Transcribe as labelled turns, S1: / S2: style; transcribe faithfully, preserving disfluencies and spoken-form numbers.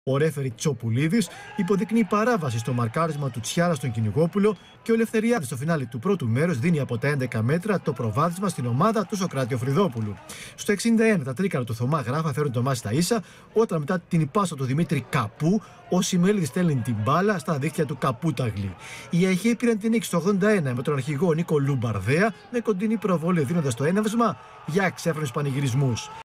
S1: Ο ρέφερη Τσοπουλίδης υποδεικνύει παράβαση στο μαρκάρισμα του Τσιάρα στον Κυνηγόπουλο και ο Ελευθεριάδης στο φινάλι του πρώτου μέρους δίνει από τα έντεκα μέτρα το προβάδισμα στην ομάδα του Σοκράτη Οφριδόπουλου. Στο εξήντα ένα τα τρίκαρα του Θωμά Γράφα φέρουν το μάτς στα ίσα, όταν μετά την υπάσα του Δημήτρη Καπού, ο Σιμελίδης στέλνει την μπάλα στα δίχτυα του Καπούταγλη. Οι Αιχαίοι πήραν την νίκη στο ογδόντα ένα με τον αρχηγό Νίκο Λουμπαρδέα με κοντινή προβολή, δίνοντας το έναυσμα για ξέφρενους πανηγυρισμούς.